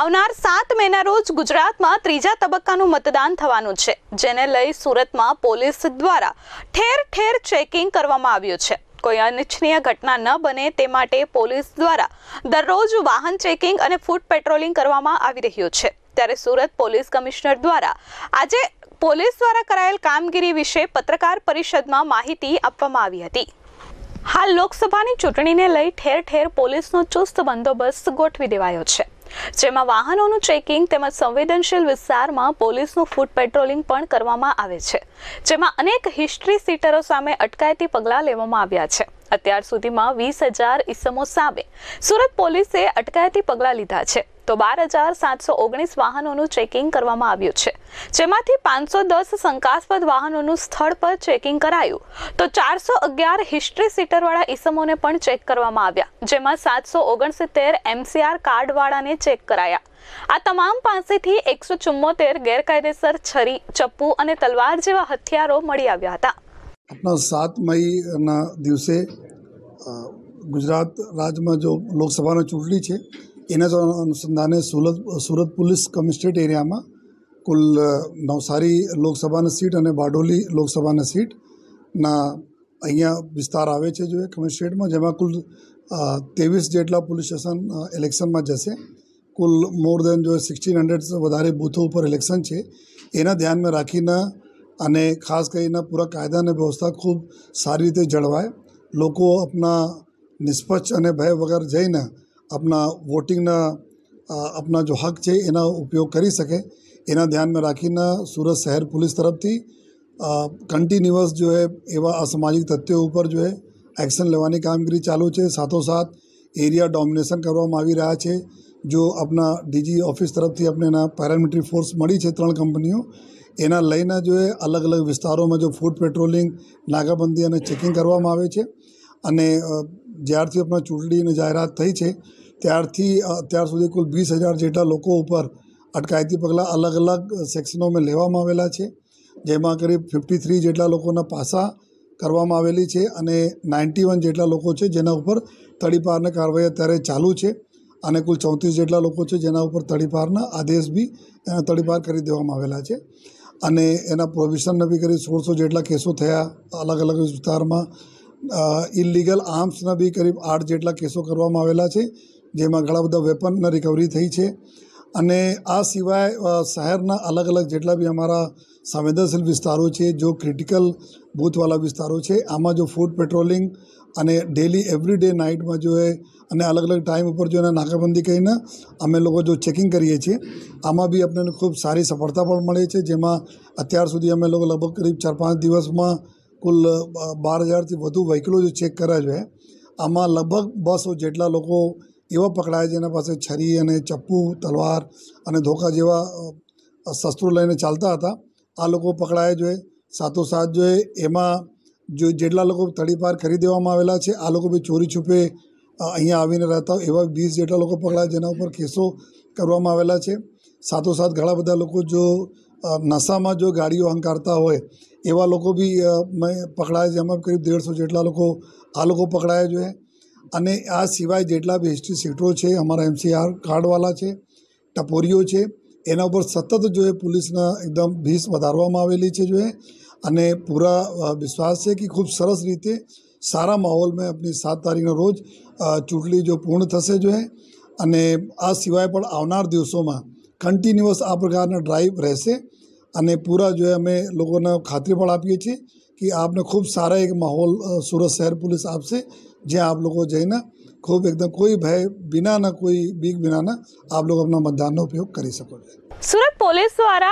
આવનાર 7 મેના રોજ ગુજરાતમાં ત્રીજા તબક્કાનું મતદાન થવાનું છે, જેને લઈ સુરતમાં પોલીસ દ્વારા ઠેર ઠેર ચેકિંગ કરવામાં આવ્યું છે। કોઈ અનિચ્છનીય ઘટના ન બને તે માટે પોલીસ દ્વારા દરરોજ વાહન ચેકિંગ અને ફૂટ પેટ્રોલિંગ કરવામાં આવી રહ્યું છે। ત્યારે સુરત પોલીસ કમિશનર દ્વારા આજે પોલીસ દ્વારા કરાયેલ કામગીરી વિશે પત્રકાર પરિષદમાં માહિતી આપવામાં આવી હતી। હાલ લોકસભાની ચૂંટણીને લઈ ઠેર ઠેર પોલીસનો ચુસ્ત બંદોબસ્ત ગોઠવી દેવાયો છે, જેમાં વાહનોનું ચેકિંગ તેમજ સંવેદનશીલ વિસ્તારમાં પોલીસનું ફૂટ પેટ્રોલિંગ પણ કરવામાં આવે છે, જેમાં અનેક હિસ્ટ્રી સીટરો સામે અટકાયતી પગલાં લેવામાં આવ્યા છે। અત્યાર સુધીમાં 20,000 ઇસમો સામે સુરત પોલીસે અટકાયતી પગલાં લીધા છે, તો 12,719 વાહનોનું ચેકિંગ કરવામાં આવ્યું છે, જેમાંથી 510 શંકાસ્પદ વાહનોનું સ્થળ પર ચેકિંગ કરાયું, તો 411 હિસ્ટ્રી સીટરવાળા ઇસમોને પણ ચેક કરવામાં આવ્યા, જેમાં 769 MCR કાર્ડવાળાને ચેક કરાયા। આ તમામ પાસેથી 174 ગેરકાયદેસર છરી, ચપ્પુ અને તલવાર જેવા હથિયારો મળી આવ્યા હતા। अपना 7 मईना दिवसे गुजरात राज्य में जो लोकसभा चूंटणी है एना जो अनुसंधाने सूरत पुलिस कमिश्नरेट एरिया में कुल नवसारी लोकसभा सीट और बारडोली लोकसभा सीट ना अँ विस्तार आए जो कमिश्नरेट में जेमा कुल 23 जेटला पुलिस स्टेशन इलेक्शन में जैसे कुल मोर देन जो 1600 से वधारे बूथों पर इलेक्शन है एना ध्यान में राखीने અને ખાસ કરીને પૂરા કાયદા અને વ્યવસ્થા ખૂબ સારી રીતે જળવાય, લોકો अपना નિષ્પક્ષ અને ભય વગર જઈને अपना વોટિંગના अपना जो હક છે એના ઉપયોગ કરી શકે, એના ધ્યાનમાં રાખીને સુરત શહેર પોલીસ તરફથી કન્ટિન્યુઅસ जो है એવા અસામાજિક તત્વો ઉપર जो है એક્શન લેવાની કામગીરી ચાલુ છે। સાથોસાથ એરિયા ડોમિનેશન કરવામાં આવી રહ્યા છે। जो अपना DG ऑफिस तरफથી अपने पैरामिलिट्री फोर्स मળી છે 3 કંપનીઓ, એના લઈને जो है अलग अलग વિસ્તારોમાં जो ફૂટ પેટ્રોલિંગ, નાકાબંધી અને ચેકિંગ કરવામાં આવે છે। અને જ્યારથી આપણા ચૂંટણીની જાહેરાત થઈ છે ત્યારથી અત્યાર સુધી કુલ 20,000 જેટલા લોકો ઉપર અટકાયતી પગલાં અલગ અલગ સેક્શનોમાં લેવામાં આવેલા છે, જેમાં કરીબ 53 જેટલા લોકોના પાસા કરવામાં આવેલી છે અને 91 જેટલા લોકો છે જેના ઉપર તડીપારની કાર્યવાહી અત્યારે ચાલુ છે અને કુલ 34 જેટલા લોકો છે જેના ઉપર તડીપારના આદેશ બી તડીપાર કરી દેવામાં આવેલા છે અને એના પ્રોવિઝનને બી કરીબ 1600 જેટલા કેસો થયા। અલગ અલગ વિસ્તારમાં ઇલીગલ આર્મ્સના બી કરીબ 8 જેટલા કેસો કરવામાં આવેલા છે, જેમાં ઘણા બધા વેપનના રિકવરી થઈ છે। અને આ સિવાય શહેરના અલગ અલગ જેટલા બી અમારા સંવેદનશીલ વિસ્તારો છે, जो ક્રિટિકલ બૂથવાળા વિસ્તારો છે, આમાં જો ફૂટ પેટ્રોલિંગ અને ડેલી એવરીડે નાઇટમાં जो है અને અલગ અલગ ટાઈમ ઉપર જો નાકાબંધી કરીને અમે લોકો જો ચેકિંગ કરીએ છીએ, આમાં બી આપણને ખૂબ સારી સફળતા પણ મળે છે, જેમાં અત્યાર સુધી અમે લોકો લગભગ કરીબ 4-5 દિવસમાં કુલ 12,000થી વધુ વ્હીકલો જો ચેક કર્યા છે। આમાં લગભગ 200 જેટલા લોકો એવા પકડાયા જેના પાસે છરી અને ચપ્પુ, તલવાર અને ધોકા જેવા શસ્ત્રો લઈને ચાલતા હતા, આ લોકો પકડાયા જોઈએ। સાથોસાથ જો એમાં જો જેટલા લોકો તડીપાર કરી દેવામાં આવેલા છે, આ લોકો બી ચોરી છુપે અહીંયા આવીને રહેતા એવા 20 જેટલા લોકો પકડાયા જેના ઉપર કેસો કરવામાં આવેલા છે। સાથોસાથ ઘણા બધા લોકો જો નશામાં જો ગાડીઓ હંકારતા હોય એવા લોકો બી પકડાયા, જેમાં કરીબ 150 જેટલા લોકો આ લોકો પકડાયા જોઈએ। અને આ સિવાય જેટલા બી હિસ્ટ્રી સીટરો છે, અમારા MCR કાર્ડવાળા છે, ટપોરીઓ છે, એના ઉપર સતત જો એ પોલીસના એકદમ ભીસ વધારવામાં આવેલી છે જોઈએ। અને પૂરા વિશ્વાસ છે કે ખૂબ સરસ રીતે સારા માહોલમાં આપણી 7 તારીખના રોજ ચૂંટણી જો પૂર્ણ થશે જોઈએ। અને આ સિવાય પણ આવનાર દિવસોમાં કન્ટિન્યુઅસ આ પ્રકારના ડ્રાઈવ રહેશે અને પૂરા જો અમે લોકોને ખાતરી પણ આપીએ છીએ કે આપને ખૂબ સારા એક માહોલ સુરત શહેર પોલીસ આપશે, જ્યાં આપ લોકો જઈને ખૂબ એકદમ કોઈ ભય વિનાના, કોઈ બીક વિનાના આપ લોકો આપણા મતદાનનો ઉપયોગ કરી શકો છો। સુરત પોલીસ દ્વારા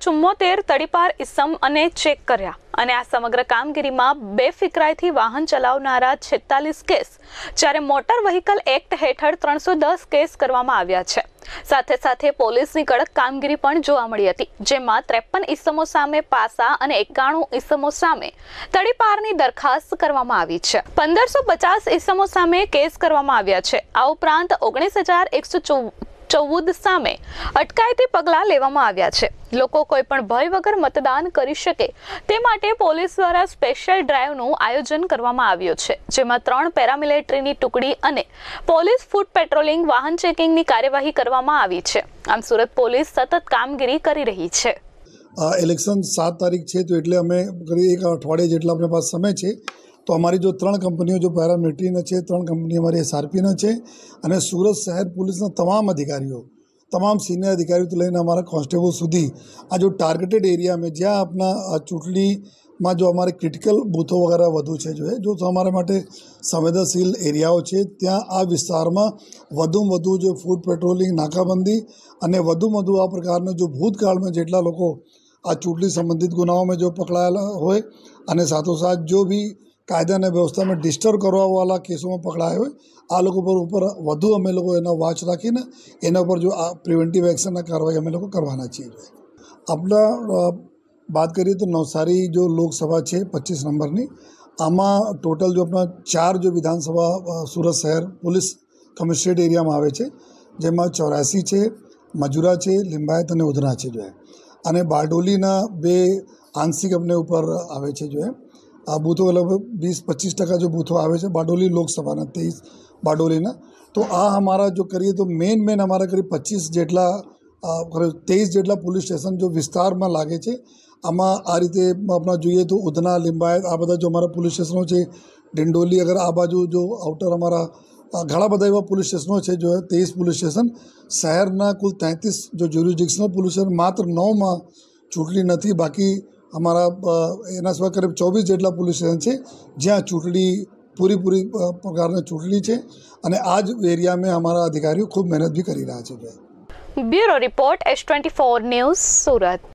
174 તડીપાર ઇસમ અને ચેક કર્યા અને આ સમગ્ર કામગીરીમાં બેફિકરાઈથી વાહન ચલાવનારા 46 કેસ, જ્યારે મોટર વ્હીકલ એક્ટ હેઠળ 310 કેસ કરવામાં આવ્યા છે। સાથે સાથે પોલીસની કડક કામગીરી પણ જોવા મળી હતી, જેમાં 53 ઇસમો સામે પાસા અને 91 ઇસમો સામે તડીપારની દરખાસ્ત કરવામાં આવી છે। 1550 ઇસમો સામે કેસ કરવામાં આવ્યા છે। આ ઉપરાંત 19,154 14 સામે અટકાયતી પગલાં લેવામાં આવ્યા છે. લોકો કોઈ પણ ભય વગર મતદાન કરી શકે તે માટે પોલીસ દ્વારા સ્પેશિયલ ડ્રાઈવનું આયોજન કરવામાં આવ્યું છે, જેમાં 3 પેરામિલિટરીની ટુકડી અને પોલીસ ફૂટ પેટ્રોલિંગ વાહન ચેકિંગની કાર્યવાહી કરવામાં આવી છે. આમ સુરત પોલીસ સતત કામગીરી કરી રહી છે. ઇલેક્શન 7 તારીખ છે, તો એટલે અમે એક અઠવાડિયે જેટલા આપણી પાસે સમય છે. તો અમારી જો 3 કંપનીઓ જો પેરામિલિટરીના છે, 3 કંપની અમારી SRPના છે, અને સુરત શહેર પોલીસના તમામ અધિકારીઓ, તમામ સિનિયર અધિકારીઓથી લઈને અમારા કોન્સ્ટેબલ સુધી આ જો ટાર્ગેટેડ એરિયા में જ્યાં આપણા ચૂંટણીમાં જો અમારે ક્રિટિકલ બૂથો વગેરે વધુ છે જો અમારા માટે સંવેદનશીલ એરિયાઓ છે, ત્યાં આ વિસ્તારમાં વધુમાં વધુ જો ફૂડ પેટ્રોલિંગ, નાકાબંધી અને વધુમાં વધુ આ પ્રકારના જો ભૂતકાળમાં જેટલા લોકો આ ચૂંટણી સંબંધિત ગુનાઓમાં જો પકડાયેલા હોય અને સાથોસાથ જો भी કાયદા અને વ્યવસ્થામાં ડિસ્ટર્બ કરવાવાળા કેસોમાં પકડાયા હોય, આ લોકો ઉપર વધુ અમે લોકો એનો વોચ રાખીને એના ઉપર જો આ પ્રિવેન્ટિવ એક્શનના કાર્યવાહી અમે લોકો કરવાના છીએ. આપણા बात કરીએ તો નવસારી જો લોકસભા છે 25 નંબરની, આમાં ટોટલ જો આપણા 4 જો વિધાનસભા સુરત શહેર પોલીસ કમિશનરેટ એરિયામાં આવે છે, જેમાં 84 છે, મજુરા છે, લિંબાયત અને ઉધના છે અને બારડોલીના 2 આંશિક અમને ઉપર આવે છે આ બૂથો લગભગ 20-25% જો બૂથો આવે છે બારડોલી લોકસભાના 23 બારડોલીના. તો આ અમારા જો કરીએ તો મેન અમારા કરીબ 25 જેટલા 23 જેટલા પોલીસ સ્ટેશન જો વિસ્તારમાં લાગે છે. આમાં આ રીતે આપણા જોઈએ તો ઉધના, લિંબાયત આ બધા જો અમારા પોલીસ સ્ટેશનો છે, ડિંડોલી અગર આ બાજુ જો આઉટર અમારા ઘણા બધા એવા પોલીસ સ્ટેશનો છે જો 23 પોલીસ સ્ટેશન. શહેરના કુલ 33 જો જ્યુરિસ્ડિક્શનલ પોલીસ સ્ટેશન, માત્ર 9માં ચૂંટણી નથી, બાકી અમારા એના સિવાય કરીબ 24 જેટલા પોલીસ સ્ટેશન છે જ્યાં ચૂંટણી પૂરી પ્રકારની ચૂંટણી છે, અને આ જ એરિયામાં અમારા અધિકારીઓ ખૂબ મહેનત બી કરી રહ્યા છે. Bureau report S24 news Surat.